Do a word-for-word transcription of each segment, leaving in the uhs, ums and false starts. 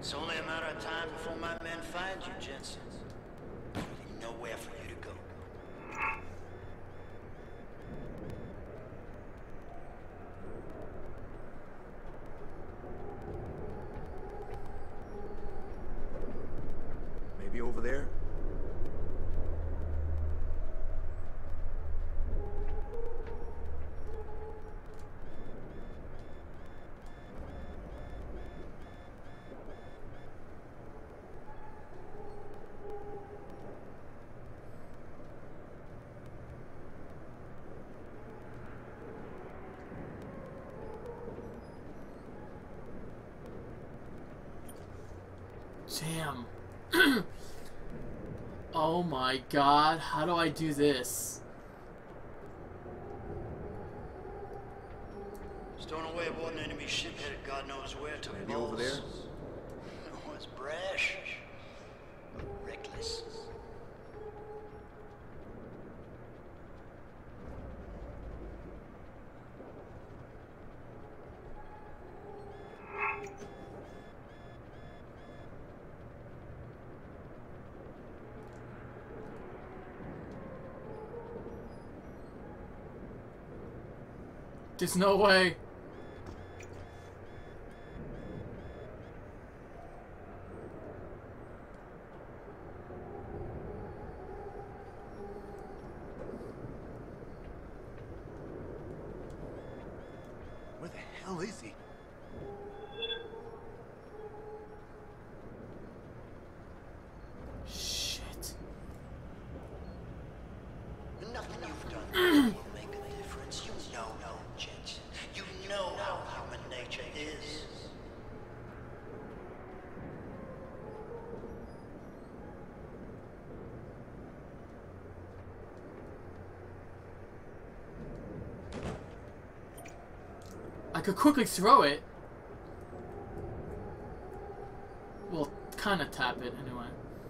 It's only a matter of time before my men find you, Jensen. There's nowhere for you to go. Maybe over there? Damn. Oh my god, how do I do this? Stowing away aboard an enemy ship headed God knows where to. Maybe over there? It was brash, but reckless. There's no way. Where the hell is he? Shit. Nothing you've done will make a difference. You know, no, Jensen. You know how human nature is. I could quickly throw it. Well, kind of tap it anyway.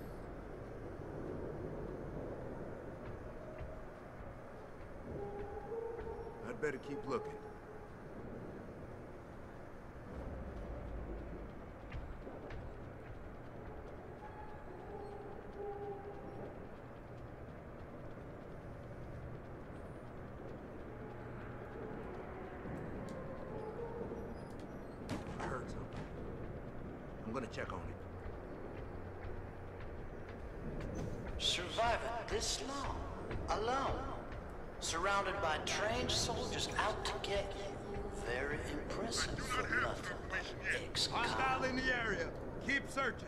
I'd better keep looking. I heard something. I'm gonna check on it. Surviving this long, alone, surrounded by trained soldiers out to get you. Very impressive for nothing but ex-con. Hostile in the area. Keep searching.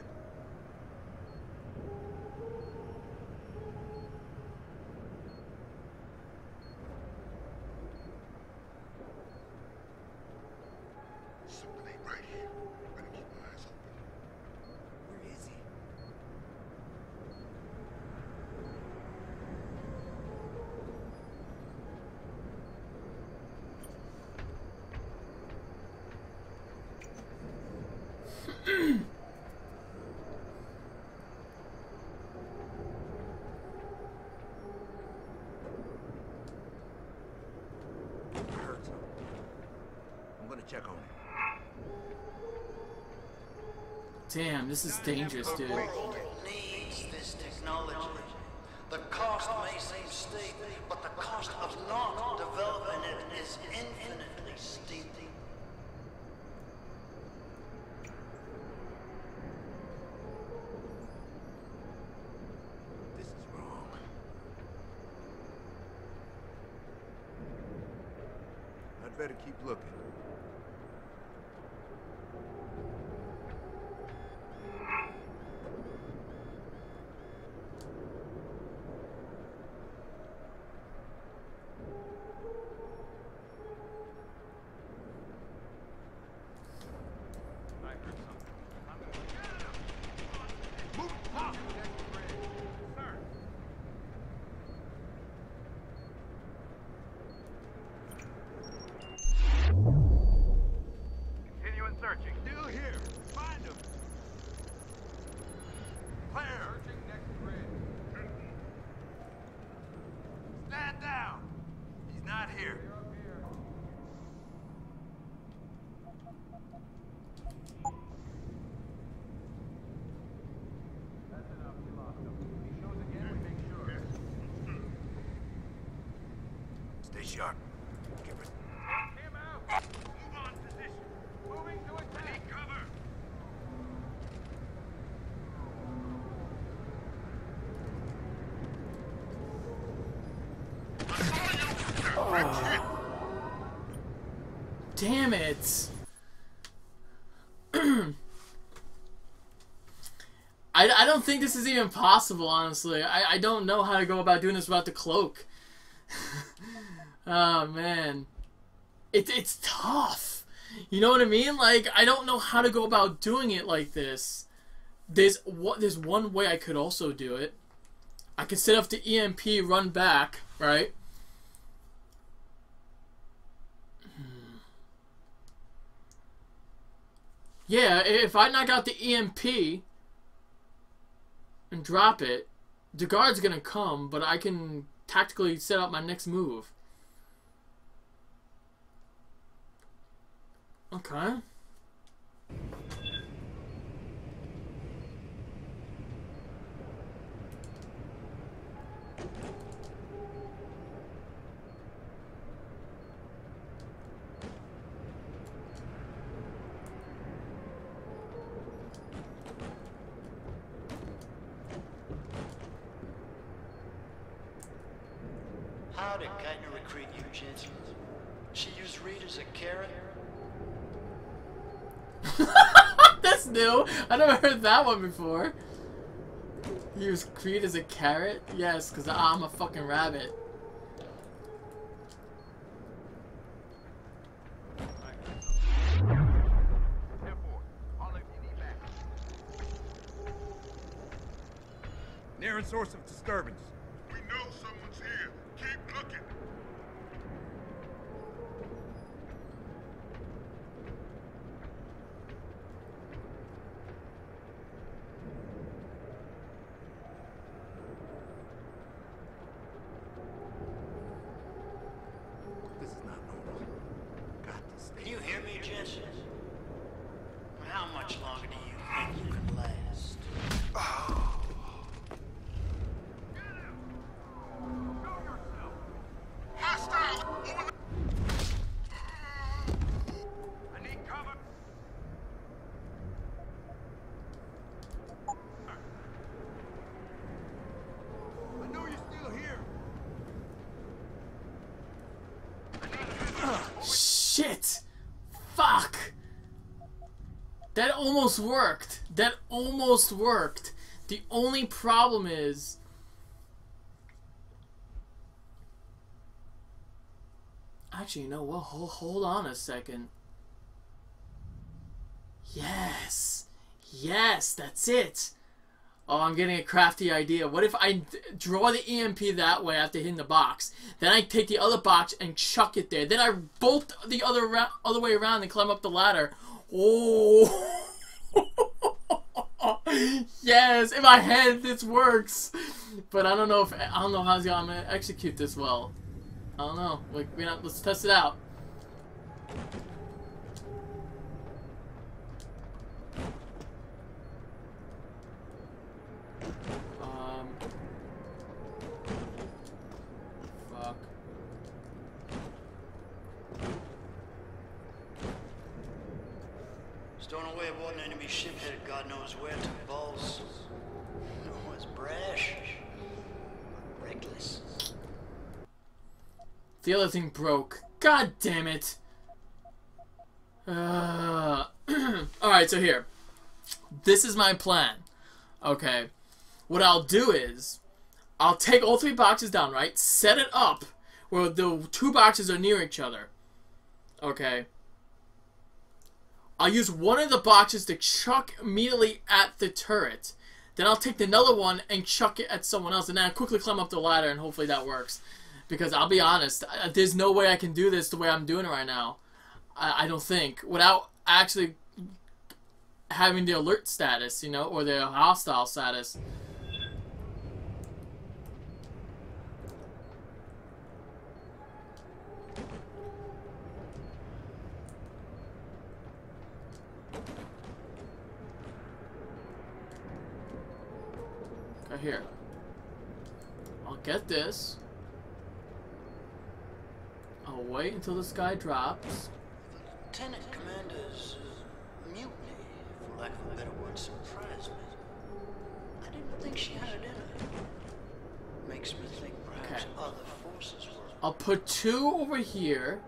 Something ain't right here. Better keep my eyes open. Where is he? I heard something. I'm gonna check on it. Damn, this is dangerous, dude. The world needs this technology. The cost may seem steep, but the cost of not developing it is infinitely steep. This is wrong. I'd better keep looking. Continuing searching. Still here. Find him. Claire. Searching next bridge. Stand down. He's not here. Clear up here. Stay sharp. Keep it. Him out. Move on position. Moving to attack. I need cover. Oh. Damn it. I, I don't think this is even possible, honestly. I, I don't know how to go about doing this without the cloak. Oh, man. It, it's tough. You know what I mean? Like, I don't know how to go about doing it like this. There's, what, there's one way I could also do it. I could set up the E M P, run back, right? Yeah, if I knock out the E M P and drop it, the guard's gonna come, but I can tactically set up my next move. Okay. How did Keitner recruit you, Jensen? She used Reed as a carrot? That's new. I never heard that one before. Use Creed as a carrot? Yes, because I'm a fucking rabbit. Nearest source of disturbance. We know someone's here. Keep looking. This is not normal. Got to stay. Can you hear me, Jensen? How much longer do you think you can last? Hostile! Over the... I need cover. I know you're still here. Shit! Fuck! That almost worked. That almost worked. The only problem is... Actually, you know what? Hold, hold on a second. Yes! Yes, that's it! Oh, I'm getting a crafty idea. What if I d draw the E M P that way after hitting the box? Then I take the other box and chuck it there. Then I bolt the other other way around and climb up the ladder. Oh! Yes! In my head, this works! But I don't know if... I don't know how I'm gonna execute this well. I don't know. Like, you know, let's test it out. Um. Fuck. Stowing away aboard an enemy ship headed God knows where to balls. It was brash. Reckless. The other thing broke. God damn it. Uh, Alright, so here. This is my plan. Okay. What I'll do is, I'll take all three boxes down, right? Set it up where the two boxes are near each other. Okay. I'll use one of the boxes to chuck immediately at the turret. Then I'll take another one and chuck it at someone else. And then I'll quickly climb up the ladder and hopefully that works. Because I'll be honest, there's no way I can do this the way I'm doing it right now. I, I don't think. Without actually having the alert status, you know, or the hostile status. Okay, here. I'll get this. I'll wait until this guy drops. Lieutenant Commander's uh, mutiny, for lack of a better word, surprised me. I didn't think she had it in her. Makes me think perhaps Okay. other forces were. I'll put two over here.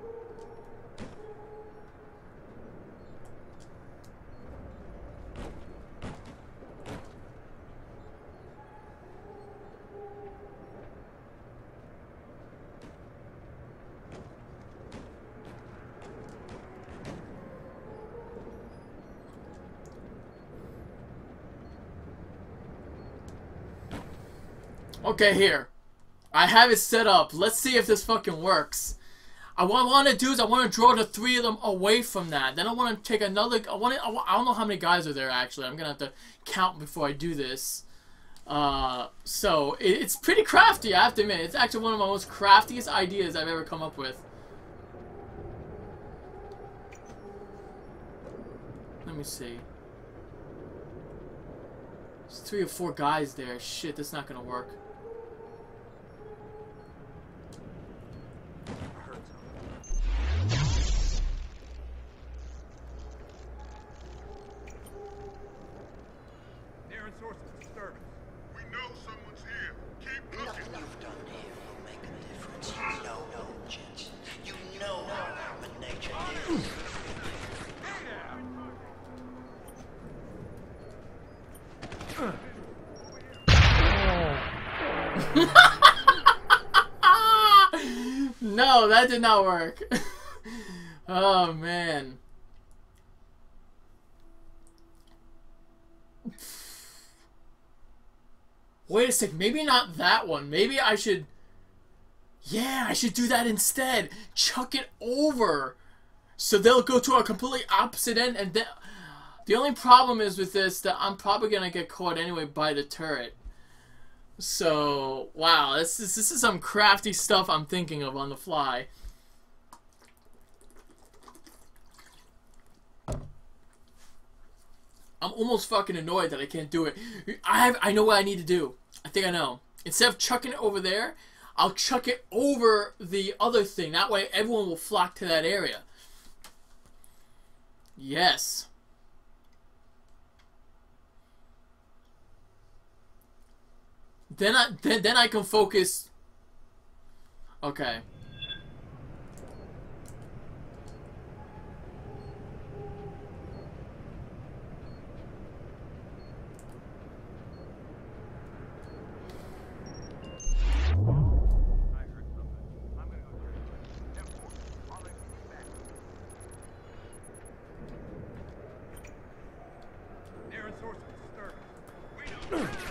Okay, here. I have it set up. Let's see if this fucking works. I, what I want to do is I want to draw the three of them away from that. Then I want to take another... I want to, I don't know how many guys are there, actually. I'm going to have to count before I do this. Uh, so, it, it's pretty crafty, I have to admit. It's actually one of my most craftiest ideas I've ever come up with. Let me see. There's three or four guys there. Shit, that's not going to work. Nearing source of disturbance. We know someone's here. Keep Nothing looking. you've done here will make a difference. You know, Jets. You know how human nature is. No, that did not work. Oh, man. Wait a sec, maybe not that one. Maybe I should... Yeah, I should do that instead. Chuck it over. So they'll go to a completely opposite end. And then... The only problem is with this that I'm probably going to get caught anyway by the turret. So, wow, this is, this is some crafty stuff I'm thinking of on the fly. I'm almost fucking annoyed that I can't do it. I have, I know what I need to do. I think I know. Instead of chucking it over there, I'll chuck it over the other thing. That way everyone will flock to that area. Yes. Then I then, then I can focus. Okay. I heard something. I'm gonna go check it out. ten four. I'll let you back. Nearing source of disturbance. We know here.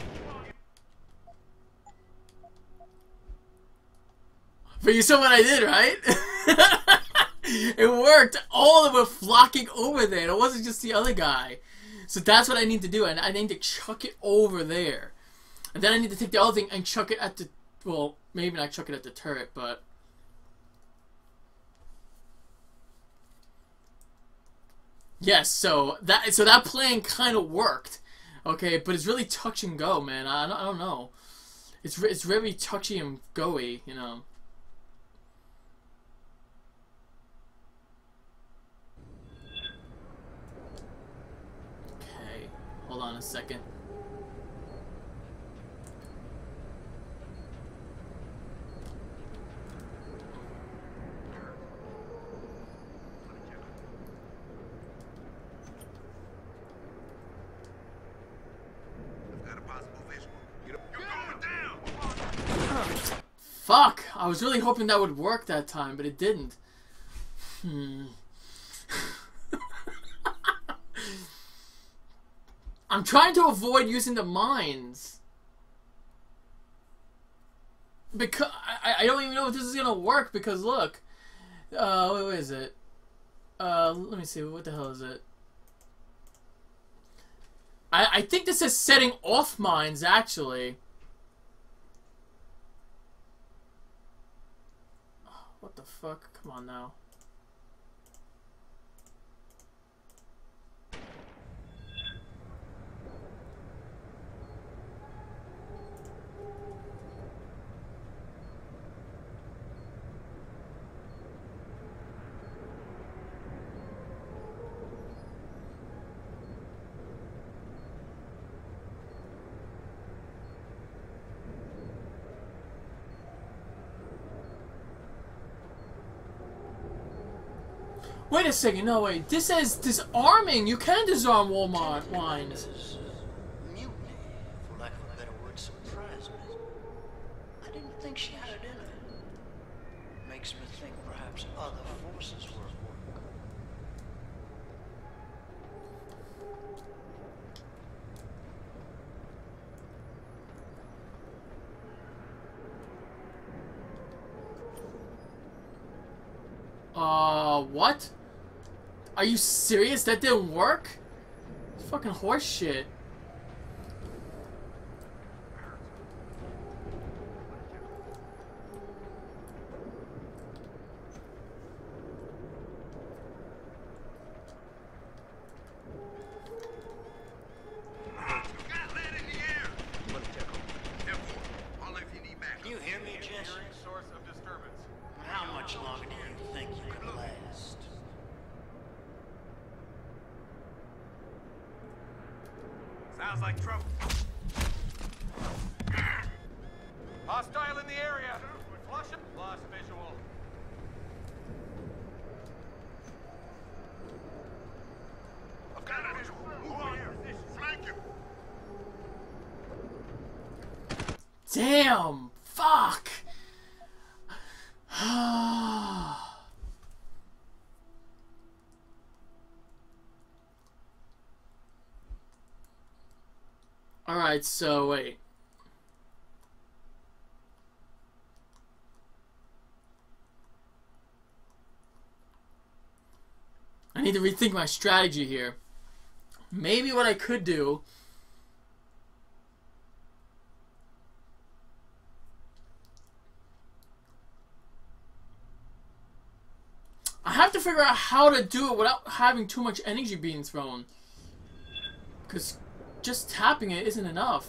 But you saw what I did, right? It worked. All of them were flocking over there. It wasn't just the other guy. So that's what I need to do. And I need to chuck it over there. And then I need to take the other thing and chuck it at the... Well, maybe not chuck it at the turret, but... Yes, so that so that plan kind of worked. Okay, but it's really touch and go, man. I don't, I don't know. It's, it's very touchy and go-y, you know. Hold on a second. I've got a possible visual. Get up. You're going down. Fuck! I was really hoping that would work that time, but it didn't. Hmm. I'm trying to avoid using the mines. Because I, I don't even know if this is gonna work, because look. Uh, what, what is it? Uh, let me see, what the hell is it? I, I think this is setting off mines, actually. What the fuck? Come on now. Wait a second, no wait. This says disarming. You can disarm wall lines. This, uh, mutiny, for lack of a better word, surprised me. I didn't think she had it in her. Makes me think perhaps other forces were at work. Uh, what? Are you serious? That didn't work? It's fucking horse shit. Got lead in the air. Let me check on it. ten four. I'll let you need back. Can you hear me, Jess? Hearing source of disturbance. How much longer do you think you can last? Sounds like trouble. Hostile in the area. Flush him. Lost visual. I've got a visual. Move on here. Flank him. Damn! Fuck! Alright, so wait. I need to rethink my strategy here. Maybe what I could do... I have to figure out how to do it without having too much energy being thrown. Because just tapping it isn't enough.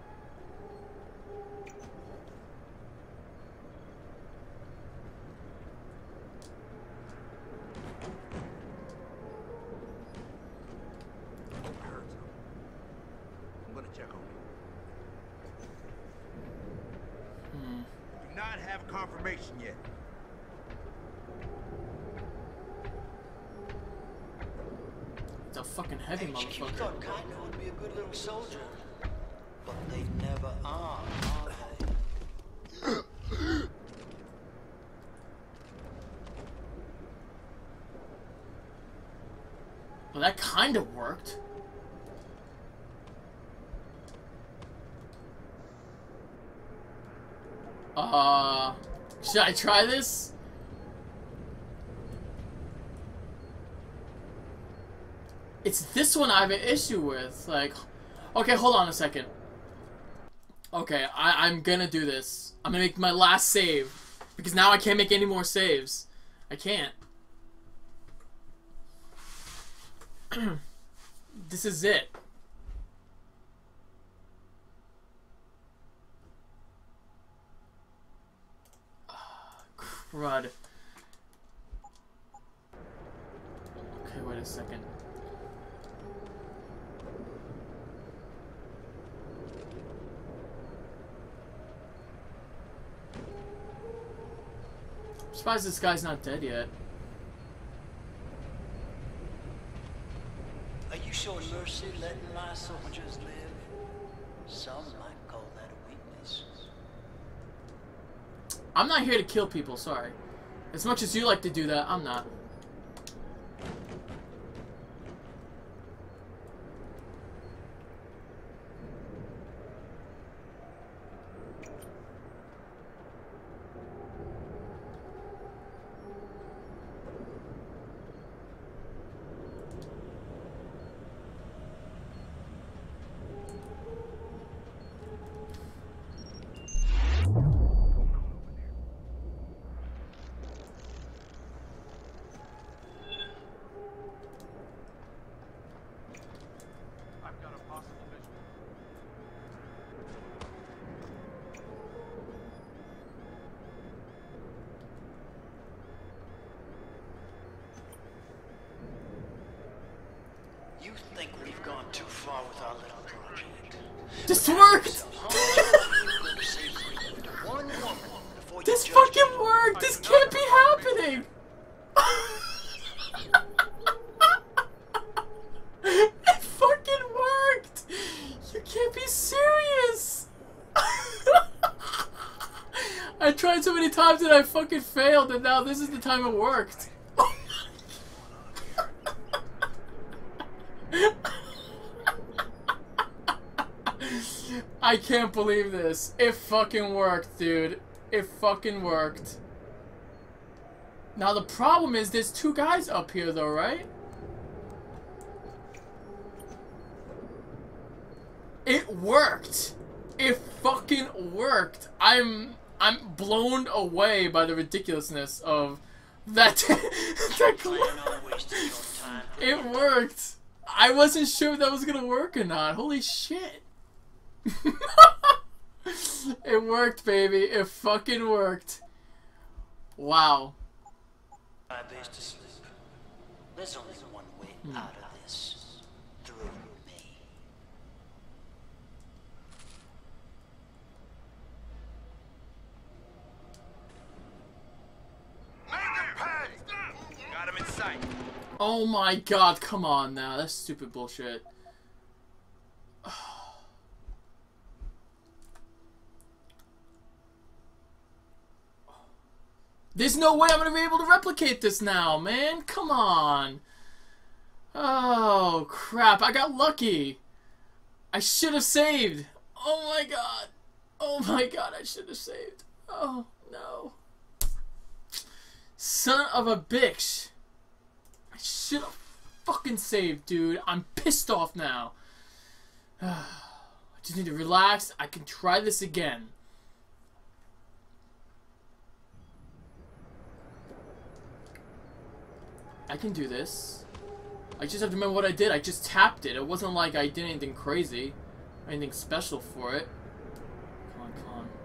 I heard something. I'm gonna check on it. Hmm. Do not have confirmation yet. It's a fucking heavy H Q motherfucker. thought Kaino would be a good little soldier. But they never are, are they? Well, that kind of worked. Uh, should I try this? It's this one I have an issue with. Like, okay, hold on a second. Okay, I, I'm gonna do this. I'm gonna make my last save. Because now I can't make any more saves. I can't. This is it. Crud. Okay, wait a second. I'm surprised this guy's not dead yet. Are you showing mercy, letting my soldiers live? Some might call that a weakness. I'm not here to kill people, sorry. As much as you like to do that, I'm not. I've got a possible visual. You think we've gone too far with our little project? This worked! One woman before you This judge fucking people. worked! This can't be happening! I tried so many times and I fucking failed, and now this is the time it worked. I can't believe this. It fucking worked, dude. It fucking worked. Now the problem is there's two guys up here though, right? It worked. It fucking worked. I'm I'm blown away by the ridiculousness of that. that it worked. I wasn't sure if that was gonna work or not. Holy shit. It worked, baby. It fucking worked. Wow. My base to sleep. There's only one way Hmm. out of this. Through me. Got him in sight. Oh my god, come on now. That's stupid bullshit. There's no way I'm gonna be able to replicate this now, man. Come on. Oh, crap. I got lucky. I should have saved. Oh my god. Oh my god, I should have saved. Oh, no. Son of a bitch. I should have fucking saved, dude. I'm pissed off now. I just need to relax. I can try this again. I can do this. I just have to remember what I did. I just tapped it. It wasn't like I did anything crazy. Or anything special for it. Come on, come on.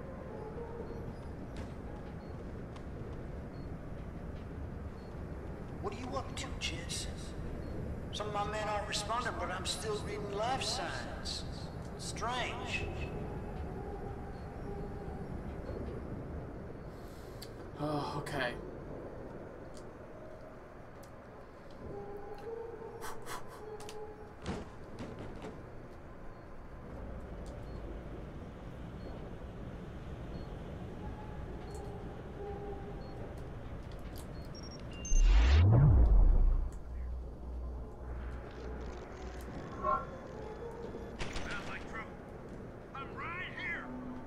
What are you up to, Jess? Some of my men aren't responding, but I'm still reading life signs. Strange. Oh, okay. Sounds like trouble. I'm right here.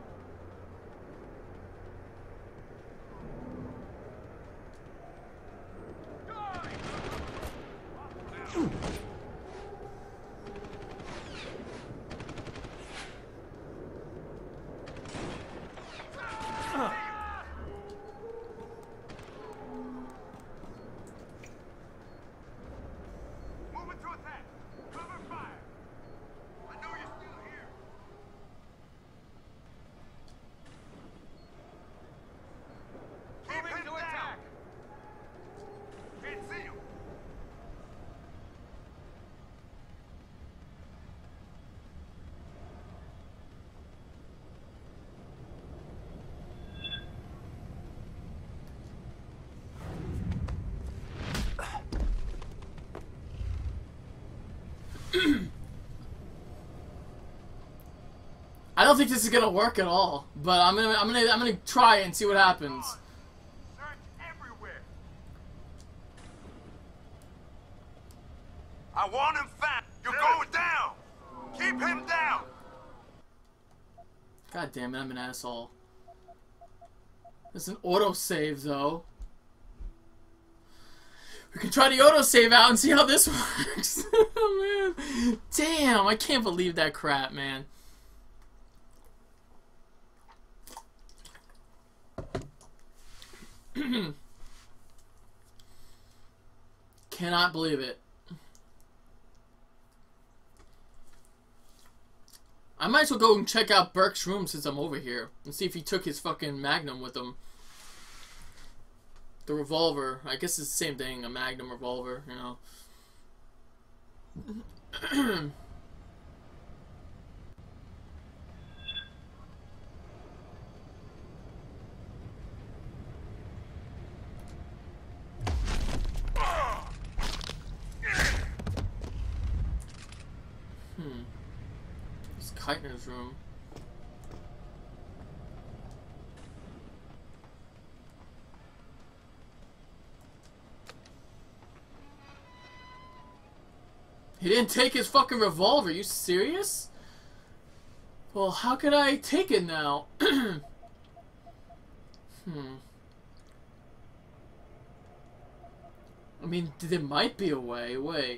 Moving to attack. Cover fire. I know you're still here. Moving to attack. Can't see him. I don't think this is gonna work at all, but I'm gonna, I'm gonna, I'm gonna try it and see what happens. Search everywhere. I want him found. You're going down. Keep him down. God damn it, I'm an asshole. There's an autosave though. We can try the autosave out and see how this works. Oh man, damn! I can't believe that crap, man. Cannot believe it. I might as well go and check out Burke's room since I'm over here and see if he took his fucking Magnum with him. The revolver. I guess it's the same thing, a Magnum revolver, you know. Hmm. It's Keitner's room. He didn't take his fucking revolver. You serious? Well, how could I take it now? hmm. I mean, there might be a way. Wait.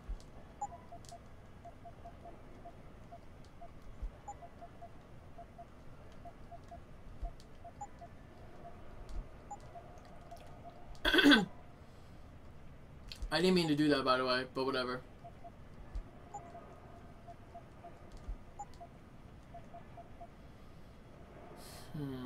I didn't mean to do that, by the way, but whatever. Hmm.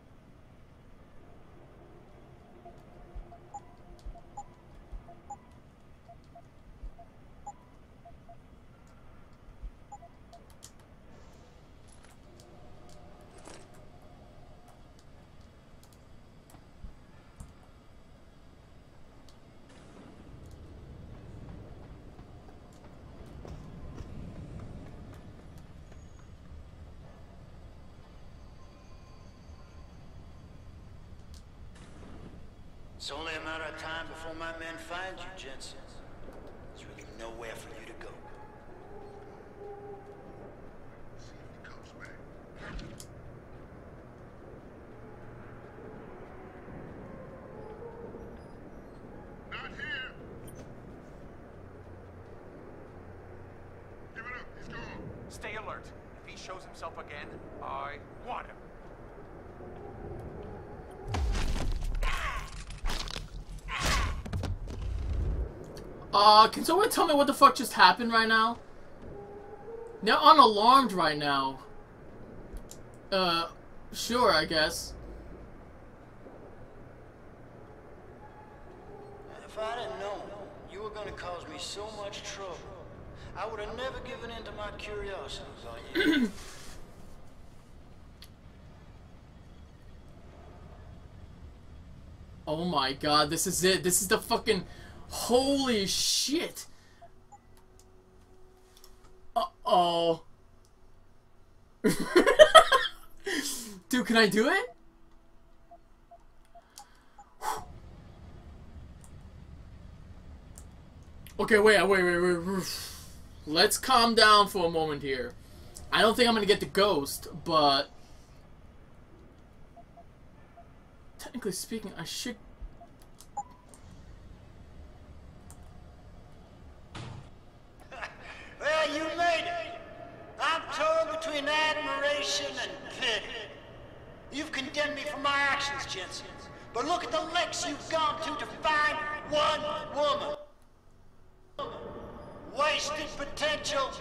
It's only a matter of time before my men find you, Jensen. There's really nowhere for you to go. See if he comes back. Not here! Give it up, he's gone. Stay alert. If he shows himself again, I want him. Uh, can someone tell me what the fuck just happened right now? They're unalarmed right now. Uh, sure, I guess. If I didn't know you were gonna cause me so much trouble, I would have never given in to my curiosity about you. Oh my god, this is it. This is the fucking... Holy shit. Uh-oh. Dude, can I do it? Okay, wait, wait, wait, wait, wait. Let's calm down for a moment here. I don't think I'm gonna get the ghost, but... Technically speaking, I should... Well, you made it. I'm torn between admiration and pity. You've condemned me for my actions, Jensen. But look at the lengths you've gone to to find one woman. Wasted potential.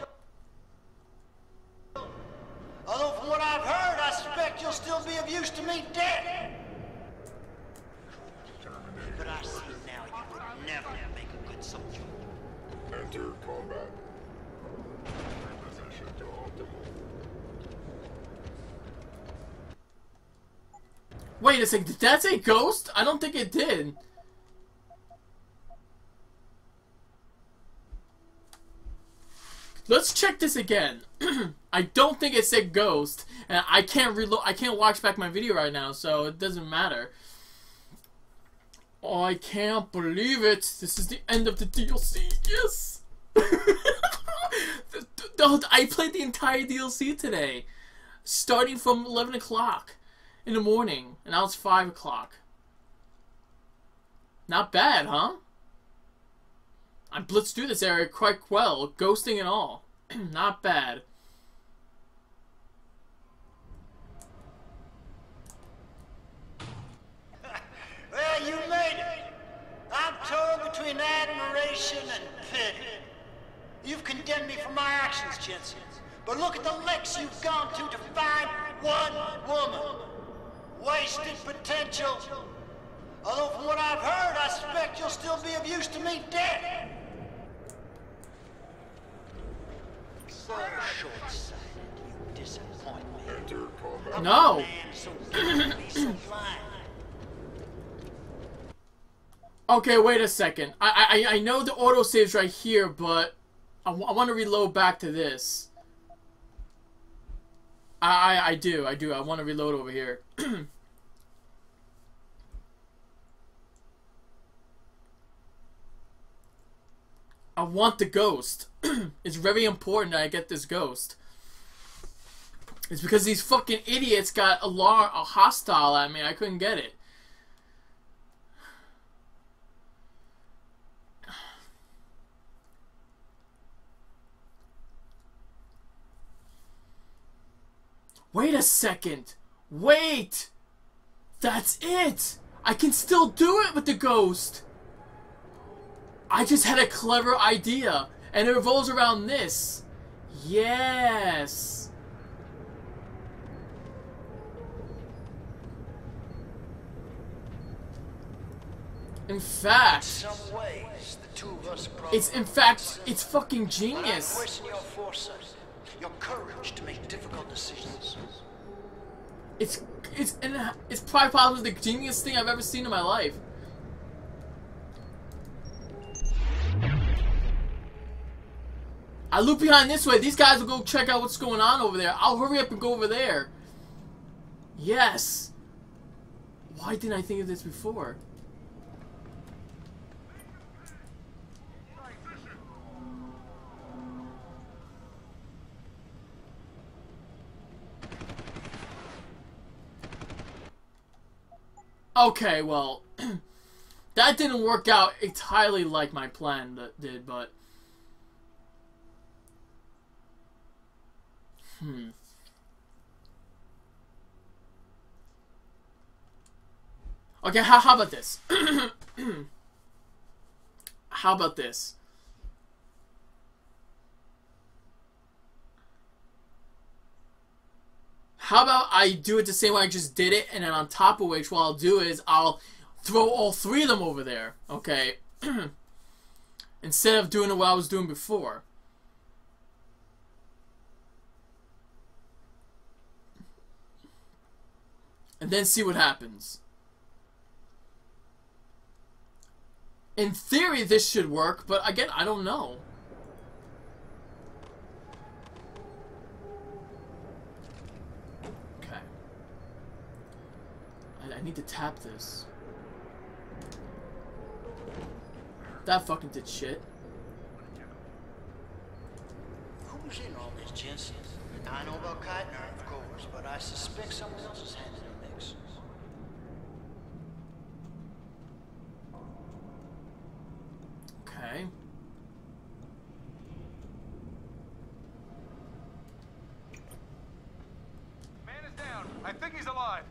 Although from what I've heard, I suspect you'll still be of use to me dead. But I see now you would never make a good soldier. Enter combat. Reposition to optimal. Wait a second, did that say ghost? I don't think it did. Let's check this again. I don't think it said ghost, and I can't reload. I can't watch back my video right now, so it doesn't matter. Oh, I can't believe it. This is the end of the D L C. Yes. the, the, I played the entire D L C today, starting from eleven o'clock in the morning, and now it's five o'clock. Not bad, huh? I blitzed through this area quite well, ghosting and all. Not bad. Well, you made it. I'm torn between admiration and pity. You've condemned me for my actions, Jensen. But look at the lengths you've gone to to find one woman. Wasted potential. Although from what I've heard, I suspect you'll still be of use to me dead. So short-sighted, you disappoint me. Enter combat. No. Man, so blind, so blind. Okay, wait a second. I I I know the autosave's right here, but I, w I want to reload back to this. I, I I do I do I want to reload over here. I want the ghost. It's very important that I get this ghost. It's because these fucking idiots got a, lar a hostile at me. I couldn't get it. Wait a second. Wait. That's it. I can still do it with the ghost. I just had a clever idea. And it revolves around this. Yes. In fact, In some ways, the two of us probably it's in fact, it's fucking But I genius. question your foresight, your courage to make difficult decisions. It's it's and it's probably probably the genius thing I've ever seen in my life. I loop behind this way. These guys will go check out what's going on over there. I'll hurry up and go over there. Yes. Why didn't I think of this before? Okay, well, that didn't work out entirely like my plan that did, but hmm. Okay, how, how about this? How about this? How about I do it the same way I just did it, and then on top of which, what I'll do is I'll throw all three of them over there, okay? Instead of doing what I was doing before. And then see what happens. In theory, this should work, but again, I don't know. Okay. I, I need to tap this. That fucking did shit. Who's in all this, Jensen? I know about Keitner, of course, but I suspect someone else is hand in the mix. Okay. Man is down. I think he's alive.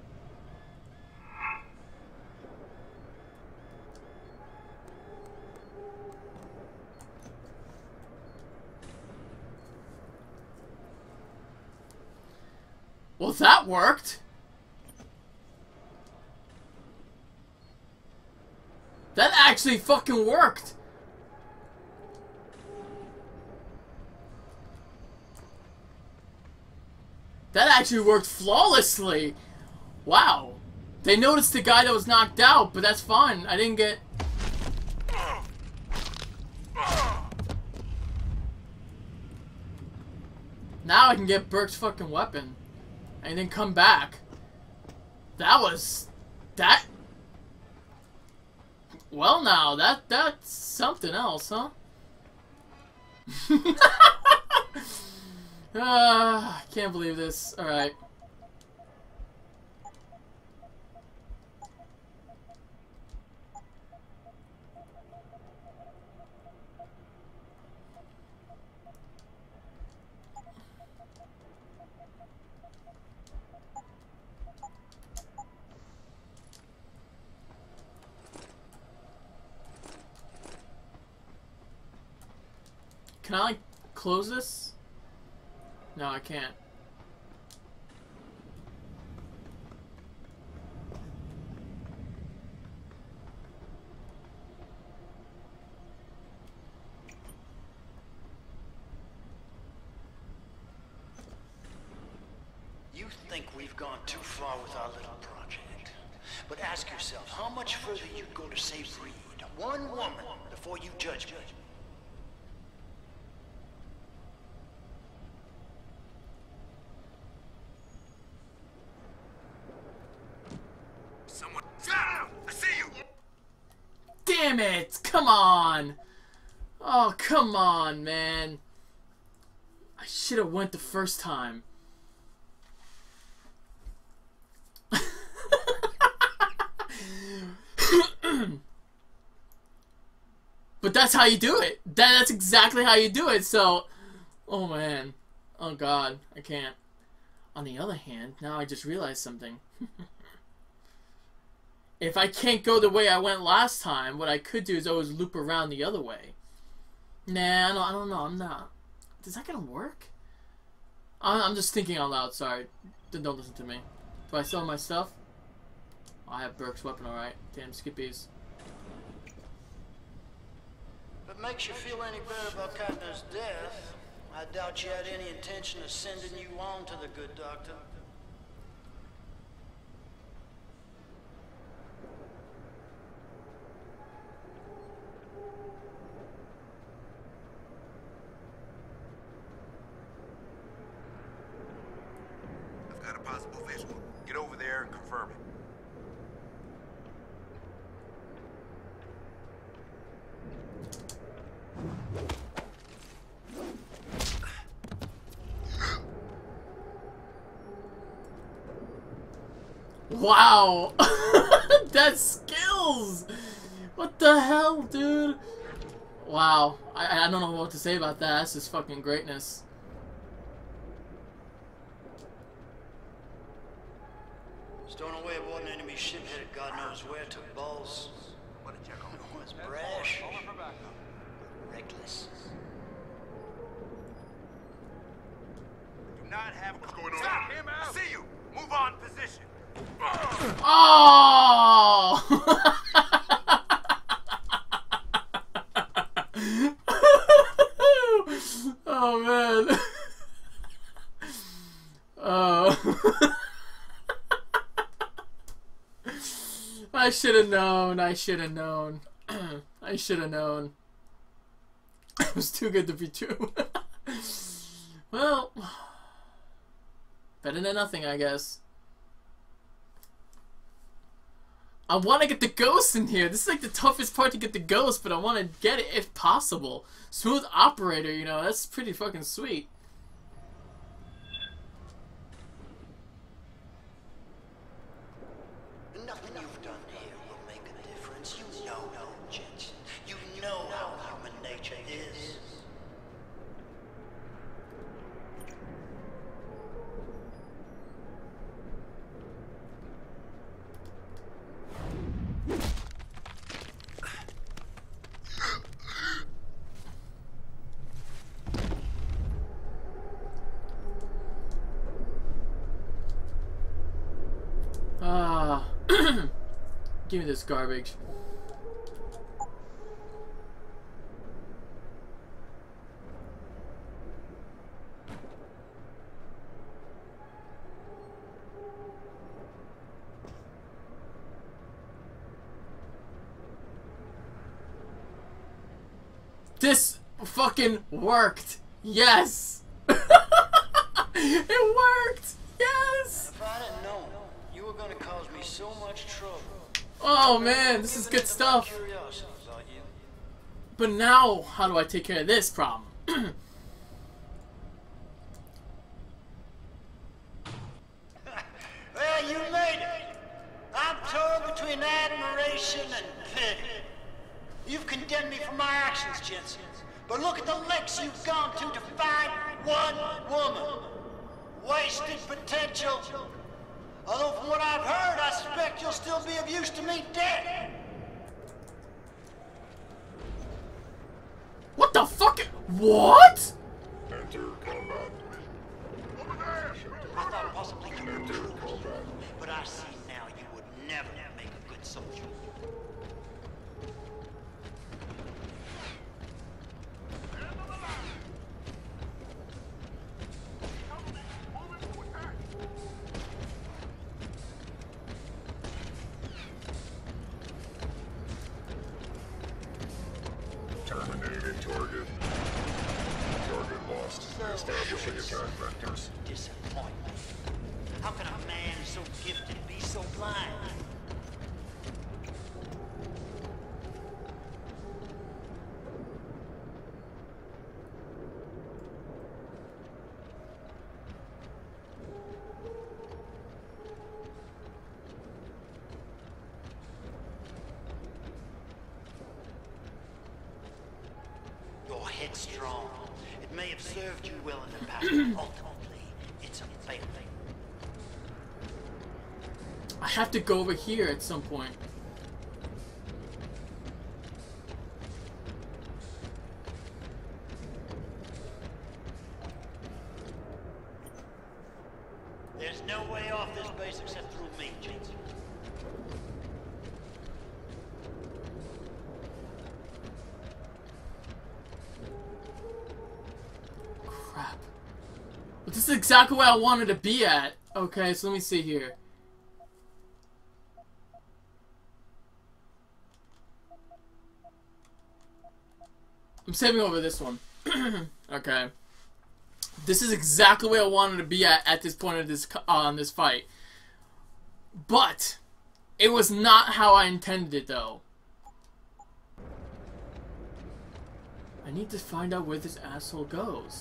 Well, that worked. That actually fucking worked. That actually worked flawlessly. Wow. They noticed the guy that was knocked out, but that's fine. I didn't get... Now I can get Burke's fucking weapon. And then come back. That was... That... Well now, that that's something else, huh? Ah, I can't believe this. Alright. Can I, like, close this? No, I can't. You think we've gone too far with our little project. But ask yourself, how much further you'd go to save Reed, one woman, before you judge me? Someone... Down! I see you! Damn it! Come on! Oh, come on, man. I should have went the first time. But that's how you do it. That, that's exactly how you do it. So, oh man. Oh god, I can't. On the other hand, now I just realized something. If I can't go the way I went last time, what I could do is always loop around the other way. Nah, I don't, I don't know. I'm not. Is that gonna work? I'm, I'm just thinking out loud. Sorry. Don't listen to me. Do I sell my stuff? Oh, I have Burke's weapon, alright. Damn skippies. If it makes you feel any better about Katner's death, I doubt you had any intention of sending you on to the good doctor. I've got a possible visual. Get over there and confirm it. Wow! That's skills! What the hell, dude? Wow. I, I don't know what to say about that. That's just fucking greatness. Stowing away aboard an enemy ship headed God knows where took balls. What a check on It was brash. Hold for backup. Reckless. Do not have what's going on. Stop him out. See you. Move on position. Oh! Oh man. Oh. I should have known. I should have known. I should have known. It was too good to be true. Well, better than nothing, I guess. I want to get the ghost in here. This is like the toughest part to get the ghost, but I want to get it if possible. Smooth operator, you know, that's pretty fucking sweet. Nothing you've done here will make a difference. You know, Jensen. You know how human nature is. Ah. Give me this garbage. This fucking worked. Yes. It worked. Yes. If I didn't know, you were going to cause me so much trouble. Oh man, this is Giving good into my stuff. curiosity, thought you. But now, how do I take care of this problem? Well, you made it. I'm torn between admiration and pity. You've condemned me for my actions, Jensen. But look at the lengths you've gone to to find one woman. Wasted potential. Although from what I've heard, I suspect you'll still be of use to me dead. What the fuck? What? Enter combat. Over there. I thought possibly you would Enter too. combat. But I see now you would never make a good soldier. Terminated target. Target lost. Establishing attack vectors. Disappointment. How can a man so gifted be so blind? strong. It may have served you well in the past, but ultimately, it's a failing. I have to go over here at some point. There's no way off this base except through me, Jensen. Crap. But this is exactly where I wanted to be at. Okay, so let me see here. I'm saving over this one. Okay. This is exactly where I wanted to be at at this point of this on uh, this fight. But it was not how I intended it, though. I need to find out where this asshole goes.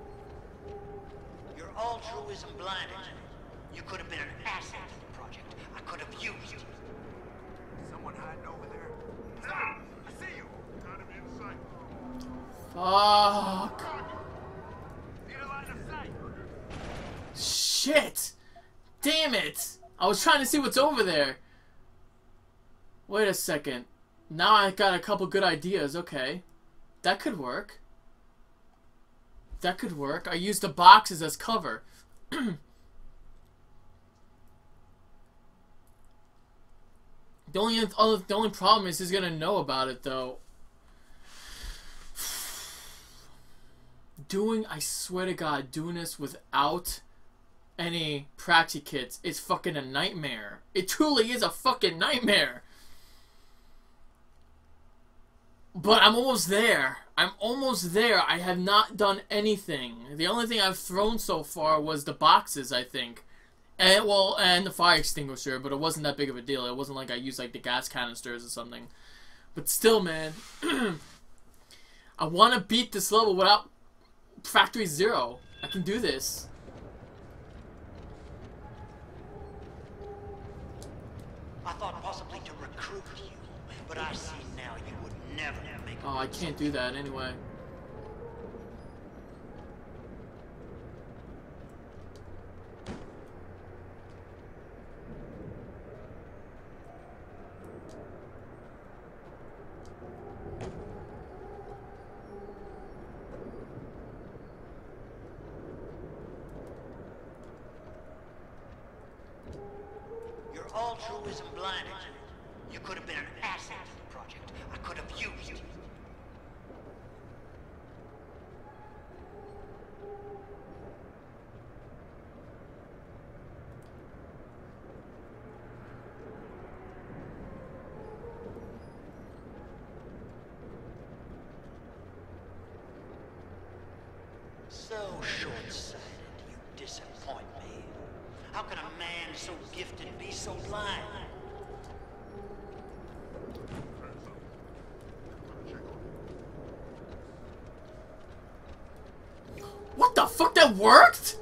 Your altruism blinded you. You could have been an asset to the project. I could have used you. Someone hiding over there. Stop! I see you. Got him in sight. Fuck. Need a line of sight. Shit! Damn it! I was trying to see what's over there. Wait a second. Now I got a couple good ideas. Okay. That could work. That could work. I used the boxes as cover. The only other, the only problem is he's gonna know about it, though. Doing, I swear to God, doing this without any Praxi kits is fucking a nightmare. It truly is a fucking nightmare. But I'm almost there. I'm almost there. I have not done anything. The only thing I've thrown so far was the boxes, I think. And, well, and the fire extinguisher, but it wasn't that big of a deal. It wasn't like I used, like, the gas canisters or something. But still, man. I want to beat this level without Factory Zero. I can do this. I thought possibly to recruit you, but I see now you would never make a Oh, I can't do that anyway. Your altruism blinded you. You could have been an asset to the project. I could have used you. So short-sighted, you disappoint me. How can a man so gifted be so blind? What the fuck? That worked?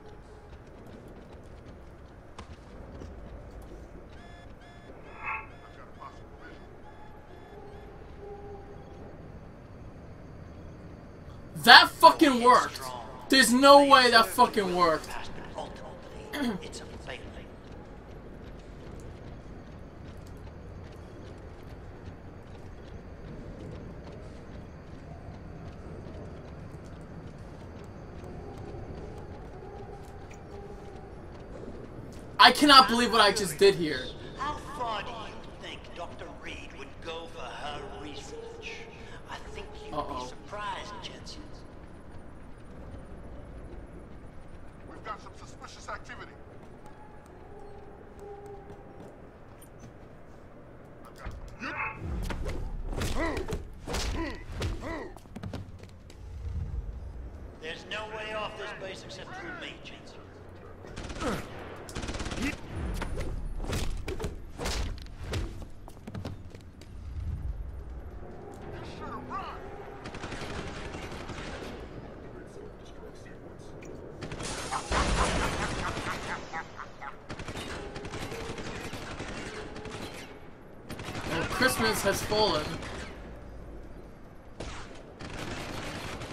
That fucking worked. There's no way that fucking worked. Ultimately, it's a failing. I cannot believe what I just did here. How far do you think Doctor Reed would go for her research? I think you'd Uh-oh. be surprised, Jensen. We've got some suspicious activity. There's no way off this base except through me, Jensen. Well, Christmas has fallen.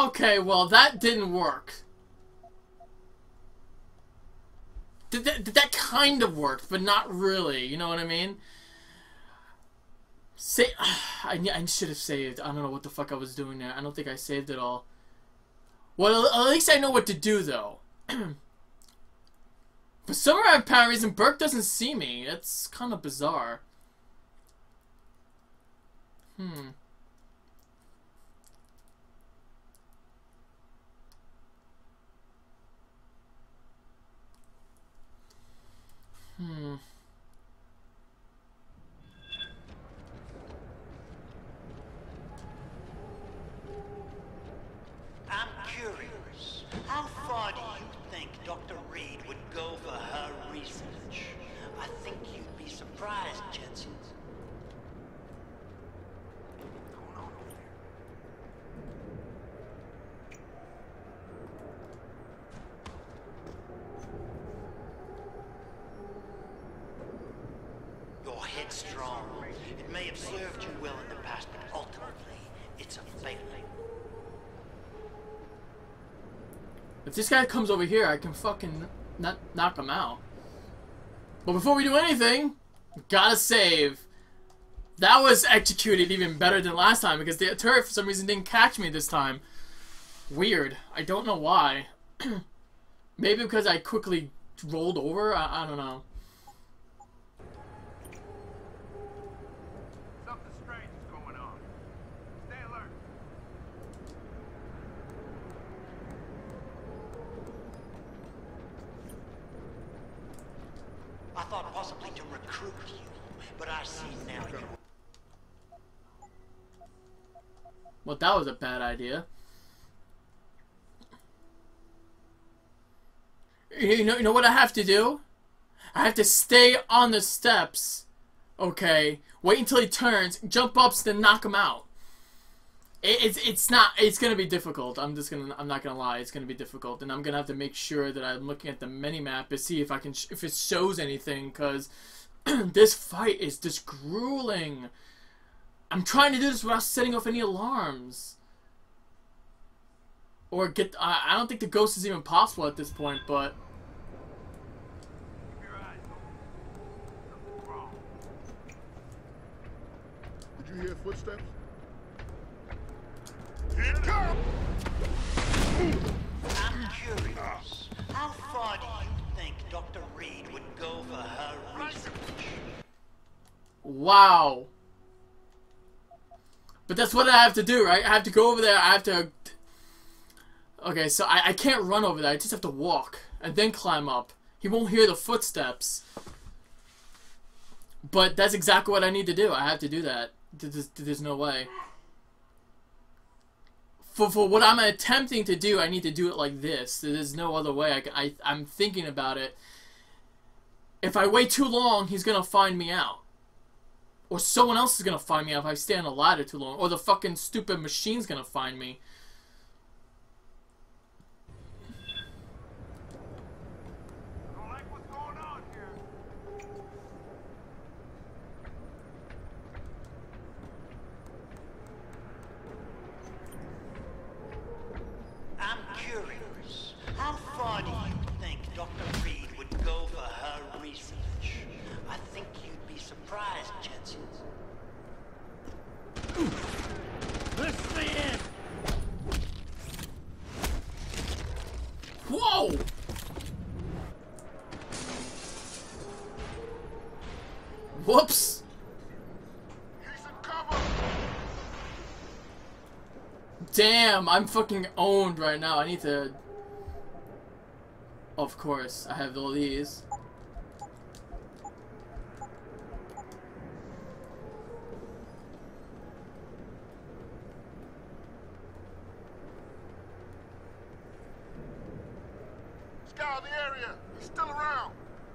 Okay, well, that didn't work. Did that, did that kind of work, but not really, you know what I mean? Say, I, I should have saved. I don't know what the fuck I was doing there. I don't think I saved it all. Well, at least I know what to do, though. For some apparent reason, Burke doesn't see me. It's kind of bizarre. Hmm. Hmm. I'm curious. How far do you think Doctor Reed would go for her research? I think you'd be surprised, Jensen. What's going on over there? You're headstrong. It may have served you well in the past, but ultimately, it's a failing. If this guy comes over here, I can fucking not knock him out. But before we do anything, gotta save. That was executed even better than last time because the turret for some reason didn't catch me this time. Weird. I don't know why. Maybe because I quickly rolled over? I, I don't know. Something strange is going on. Stay alert. I thought possibly to recruit you, but I see now you. Well, that was a bad idea. You know, you know what I have to do? I have to stay on the steps. Okay. Wait until he turns, jump up, then knock him out. It, it's it's not. It's gonna be difficult. I'm just gonna. I'm not gonna lie. It's gonna be difficult, and I'm gonna have to make sure that I'm looking at the mini map to see if I can, sh if it shows anything, because this fight is just grueling. I'm trying to do this without setting off any alarms, or get. I, I don't think the ghost is even possible at this point, but. Keep your eyes open. Something's wrong. Did you hear footsteps? Here it comes! I'm curious. How far do you think Doctor Reed would go for her research? Wow. But that's what I have to do, right? I have to go over there. I have to. Okay, so I, I can't run over there. I just have to walk and then climb up. He won't hear the footsteps. But that's exactly what I need to do. I have to do that. There's, there's no way. For, for what I'm attempting to do, I need to do it like this. There's no other way. I, I, I'm thinking about it. If I wait too long, he's going to find me out. Or someone else is going to find me out if I stay on the ladder too long. Or the fucking stupid machine's going to find me. I don't like what's going on here. I'm curious. How far do you think Doctor Reed would go for her research? I think you'd be surprised, Jensen. This is the end. Whoa! Whoops! He's in cover! Damn, I'm fucking owned right now. I need to... Of course, I have all these. Scour the area! He's still around!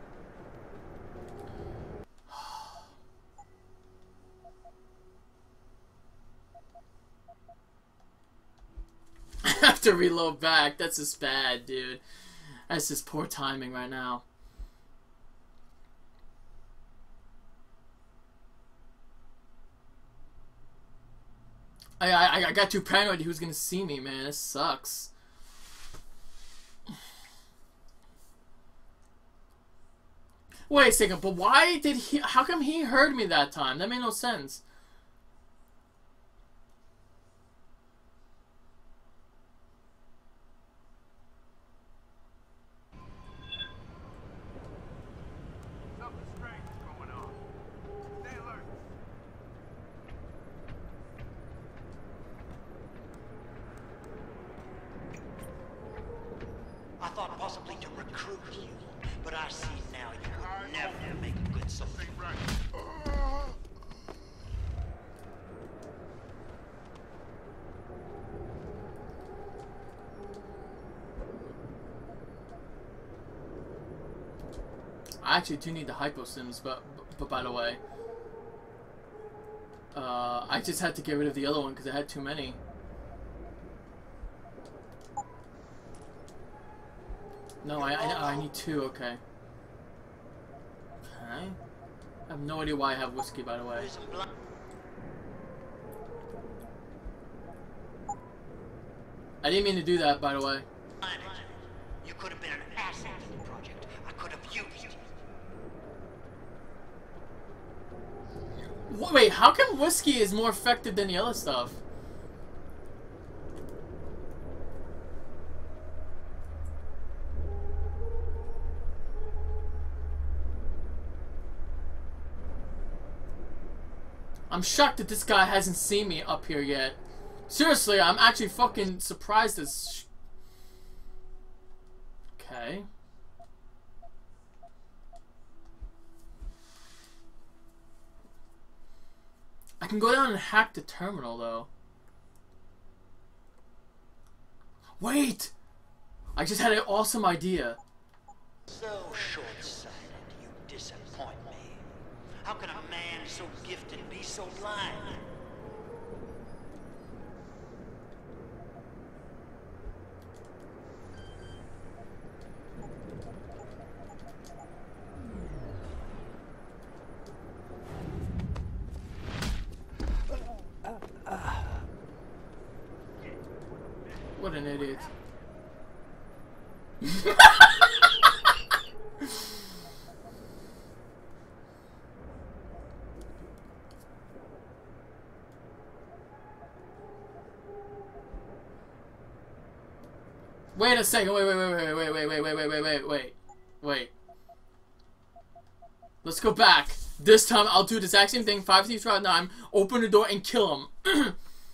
I have to reload back. That's just bad, dude. That's just poor timing right now. I, I I got too paranoid he was gonna see me, man. This sucks. Wait a second, but why did he... How come he heard me that time? That made no sense. Something strange is going on. Stay alert. I thought possibly to recruit you, but I see now you would never make a good soldier. Think right. Uh, I actually do need the hyposims, but but by the way, uh, I just had to get rid of the other one because I had too many. No, I, I I need two. Okay. Okay. I have no idea why I have whiskey, by the way. I didn't mean to do that, by the way. You could have been an asset to the project. I could have used you. Wh- Wait, how come whiskey is more effective than the other stuff? I'm shocked that this guy hasn't seen me up here yet. Seriously, I'm actually fucking surprised as sh Okay. I can go down and hack the terminal, though. Wait! I just had an awesome idea. So short-sighted, you disappoint me. How can a man so gifted be so blind? What an idiot. Wait a second, wait, wait, wait, wait, wait, wait, wait, wait, wait, wait, wait, wait, wait. Let's go back. This time I'll do the exact same thing, five thieves round nine, open the door and kill him.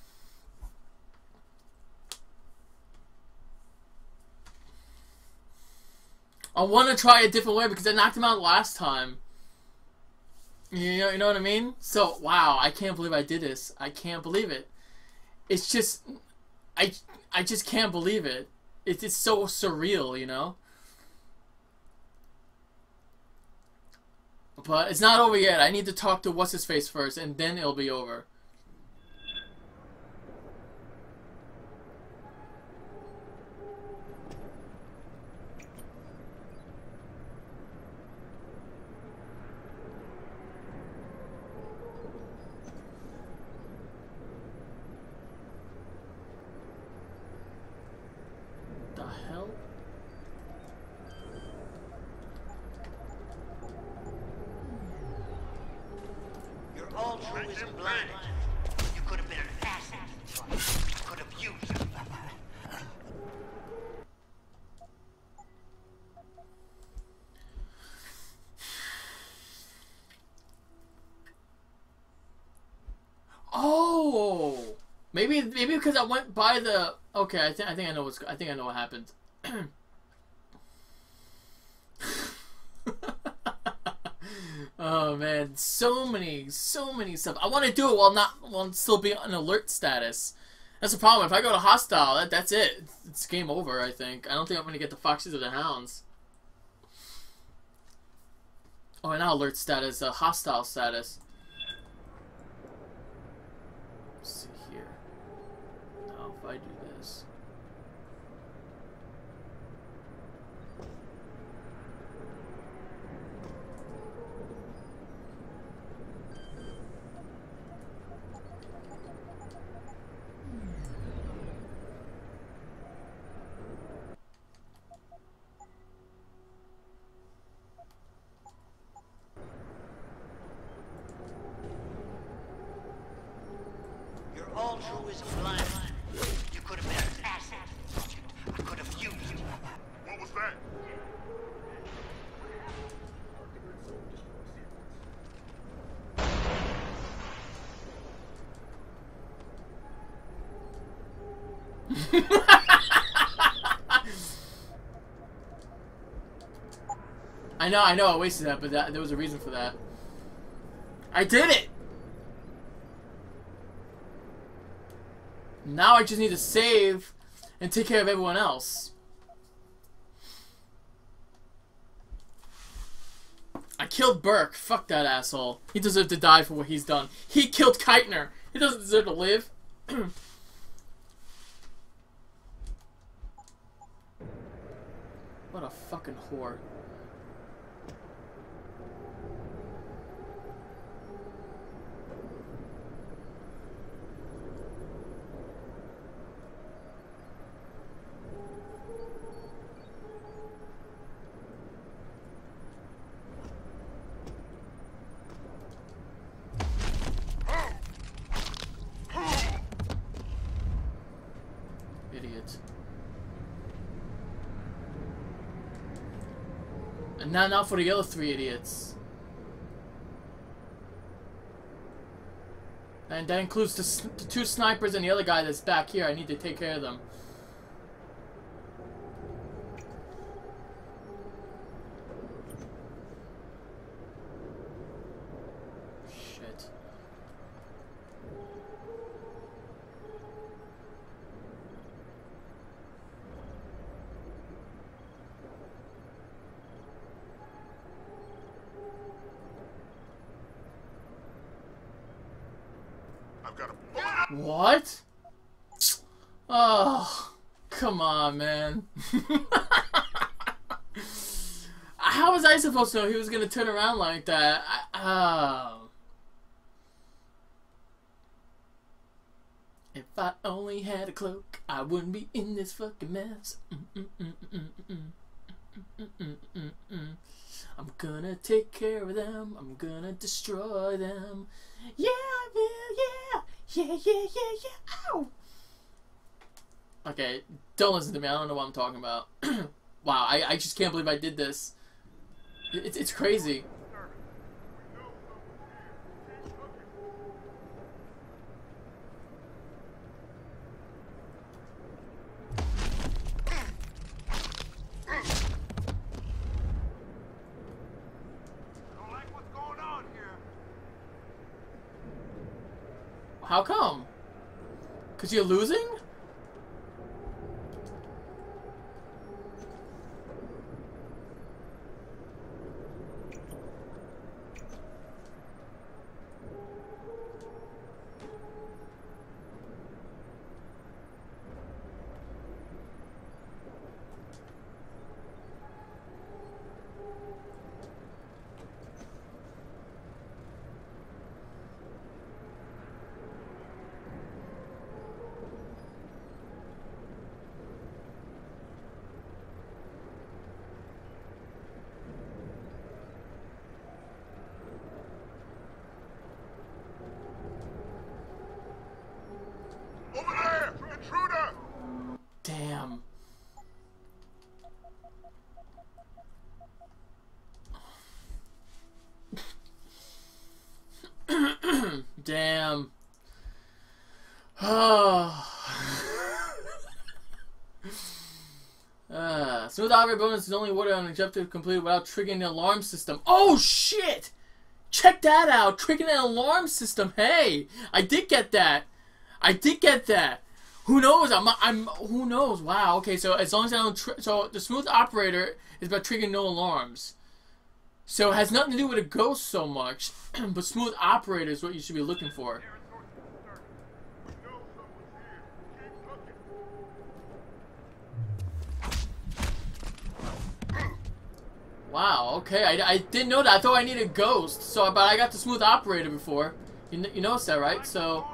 I want to try a different way because I knocked him out last time. You know, you know what I mean? So, wow, I can't believe I did this. I can't believe it. It's just, I, I just can't believe it. It's, it's so surreal, you know? But it's not over yet. I need to talk to What's-His-Face first, and then it'll be over. The hell? Your altruism blinded you. You could have been an asset to the project. You could have used you. Oh, maybe maybe because I went by the. Okay, I think I think I know what's. I think I know what happened. Oh man, so many, so many stuff. I want to do it while not while still be on alert status. That's the problem. If I go to hostile, that, that's it. It's game over. I think. I don't think I'm gonna get the foxes or the hounds. Oh, and not alert status, uh, hostile status. Let's see here. Now, if I do this. is a blind. You could have been an asset to the project. I could have used you. What was that? I know, I know I wasted that, but that, there was a reason for that. I did it! Now I just need to save and take care of everyone else. I killed Burke. Fuck that asshole. He deserved to die for what he's done. He killed Keitner. He doesn't deserve to live. What a fucking whore. Idiot. And now, now for the other three idiots. And that includes the, s the two snipers and the other guy that's back here. I need to take care of them. Shit. I've got a bullet. What? Oh, come on, man. How was I supposed to know he was going to turn around like that? I, oh. If I only had a cloak, I wouldn't be in this fucking mess. Mm, mm, mm, mm, mm, mm, mm, mm, mm. I'm gonna take care of them. I'm gonna destroy them. Yeah, I will, yeah. Yeah, yeah, yeah, yeah. Ow! Okay, don't listen to me. I don't know what I'm talking about. Wow, I, I just can't believe I did this. It's, it's crazy. How come? Because you're losing? Over there! Intruder! Damn. Damn. Oh. uh, smooth operator bonus is only awarded on objective completed without triggering the alarm system. Oh shit! Check that out! Triggering an alarm system. Hey, I did get that. I did get that. Who knows? I'm. I'm. Who knows? Wow. Okay. So as long as I don't. Tr so the smooth operator is about triggering no alarms. So it has nothing to do with a ghost so much, but smooth operator is what you should be looking for. Wow. Okay. I, I didn't know that. I thought I needed ghost. So, but I got the smooth operator before. You you noticed that, right? So.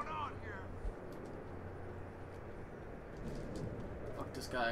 Fuck this guy.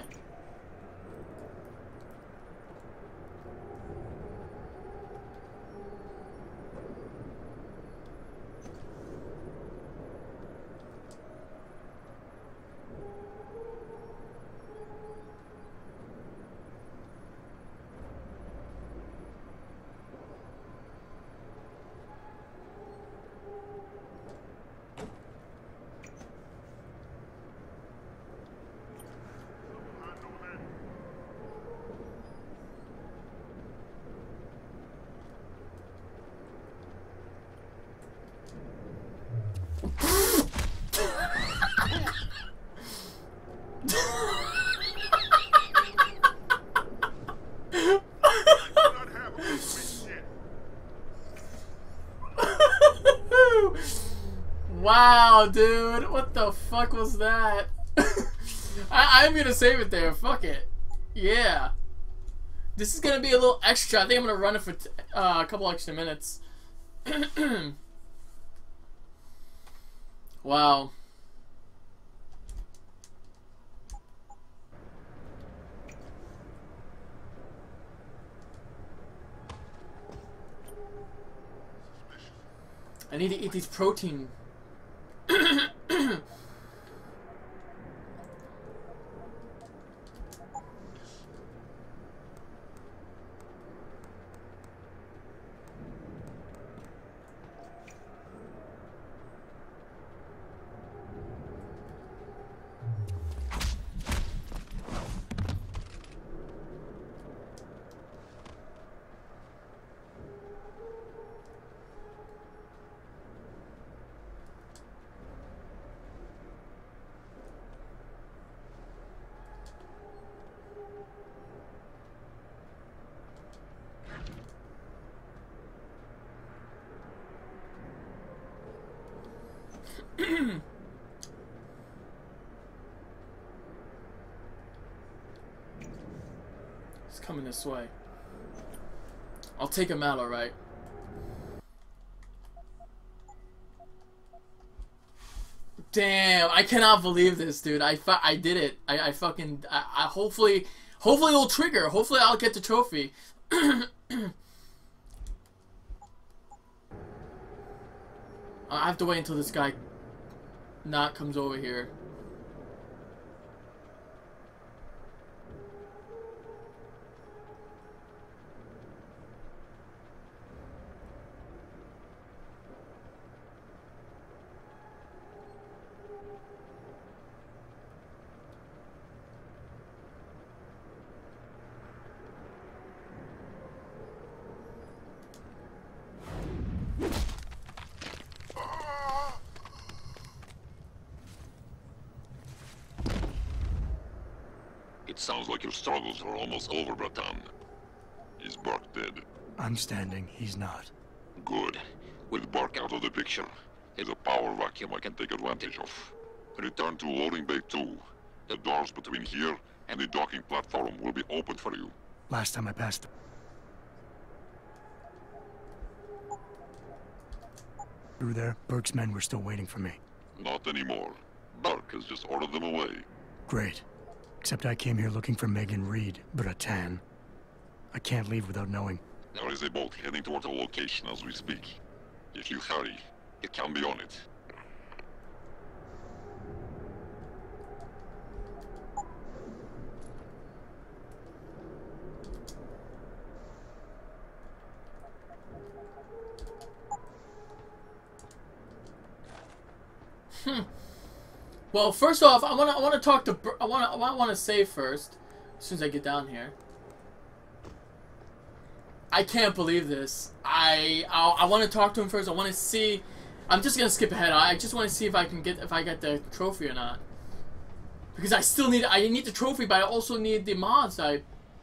Wow, dude. What the fuck was that? I, I'm gonna save it there. Fuck it. Yeah. This is gonna be a little extra. I think I'm gonna run it for t uh, a couple extra minutes. Wow. I need to eat these protein. It's coming this way. I'll take him out, alright. Damn, I cannot believe this, dude. I fu I did it. I, I fucking... I, I hopefully... Hopefully it'll trigger. Hopefully I'll get the trophy. I have to wait until this guy not comes over here. It sounds like your struggles are almost over, Bratan. Is Bark dead? I'm standing, he's not. Good. With Bark out of the picture, there's a power vacuum I can take advantage of. Return to loading bay two. The doors between here and the docking platform will be open for you. Last time I passed... through there, Burke's men were still waiting for me. Not anymore. Bark has just ordered them away. Great. Except I came here looking for Megan Reed, Bratan. I can't leave without knowing. There is a boat heading toward the location as we speak. If you hurry, it can be on it. Hmm. Well, first off, I wanna I wanna talk to I wanna I wanna save first. As soon as I get down here. I can't believe this. I I, I want to talk to him first. I want to see. I'm just gonna skip ahead. I just want to see if I can get if I get the trophy or not. Because I still need I need the trophy, but I also need the mods. I.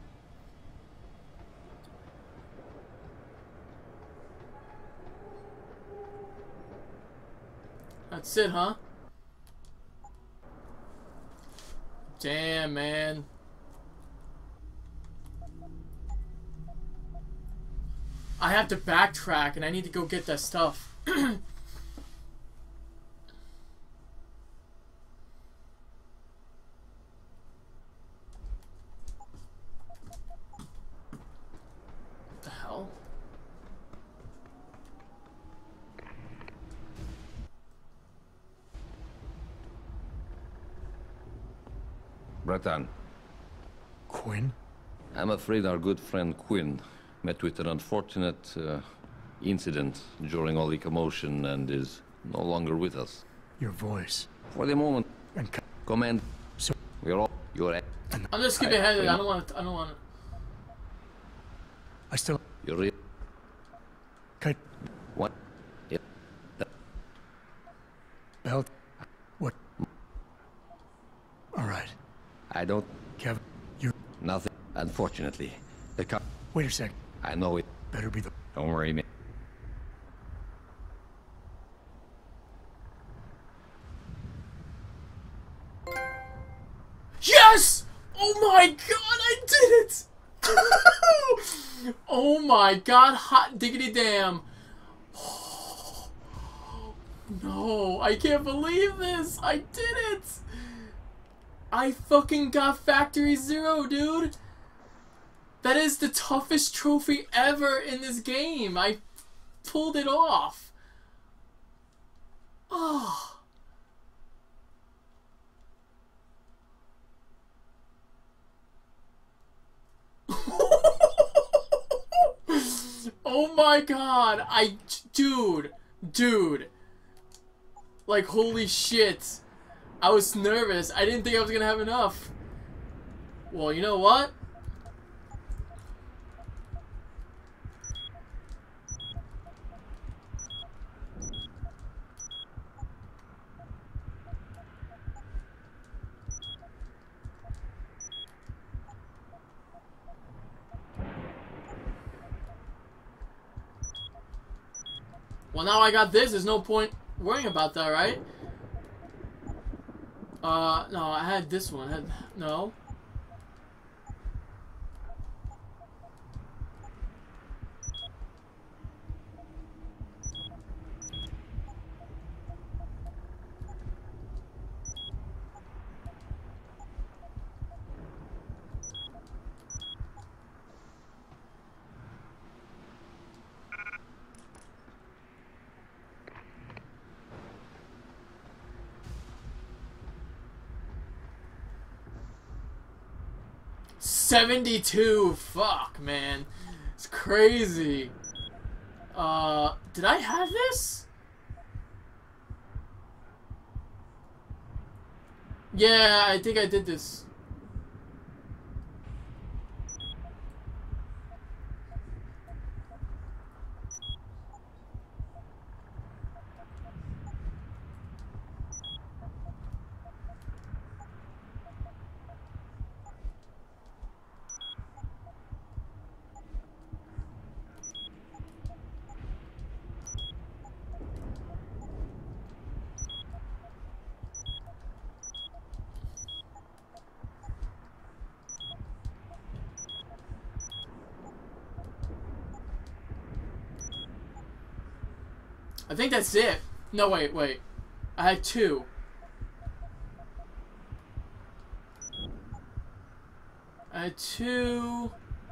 That's it, huh? Damn, man. I have to backtrack, and I need to go get that stuff. The hell? Bratan, Quinn? I'm afraid our good friend Quinn met with an unfortunate uh, incident during all the commotion and is no longer with us. Your voice. For the moment, And c- command. so... We're all your. I'm just skipping ahead. I don't want. I don't want. I still... You're real. Cut... What? Yeah. Belt... What? Alright. I don't. Kevin, you... Nothing. Unfortunately, the car. Wait a sec. I know it. Better be the... Don't worry, me. my god, I did it! Oh my god, hot diggity damn. No, I can't believe this. I did it. I fucking got Factory Zero, dude. That is the toughest trophy ever in this game. I pulled it off. Oh. Oh my god. I, dude, dude. Like, holy shit. I was nervous. I didn't think I was gonna have enough. Well, you know what? Well, now I got this. There's no point worrying about that, right? Uh, no, I had this one. I had, no. seventy-two, fuck, man. It's crazy. Uh, did I have this? Yeah, I think I did this. I think that's it. No, wait, wait. I had two. I had two.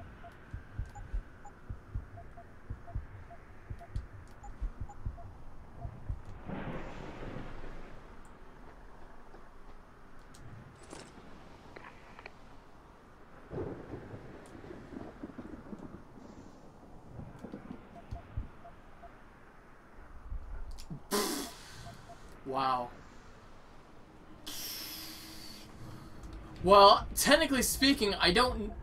Wow. Well, technically speaking, I don't...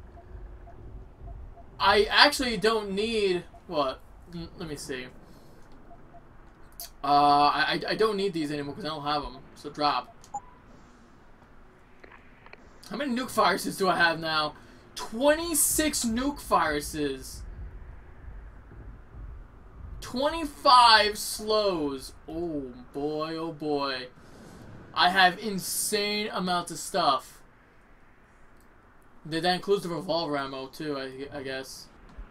I actually don't need... What? Let me see. Uh, I, I don't need these anymore because I don't have them. So drop. How many nuke viruses do I have now? twenty-six nuke viruses. twenty-five slows. Oh boy, oh boy. I have insane amounts of stuff. That includes the revolver ammo too, I, I guess.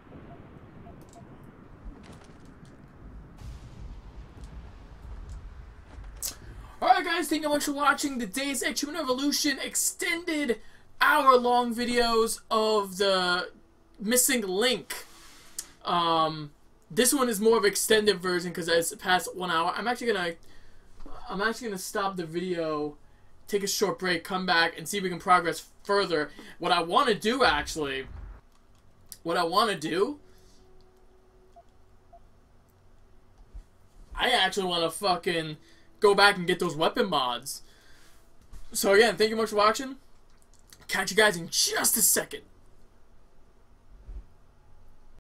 Alright guys, thank you much for watching the Deus Ex Human Revolution extended hour-long videos of the missing link. Um... This one is more of an extended version because it's past one hour. I'm actually gonna, I'm actually gonna stop the video, take a short break, come back, and see if we can progress further. What I want to do, actually, what I want to do, I actually want to fucking go back and get those weapon mods. So again, thank you much for watching. Catch you guys in just a second.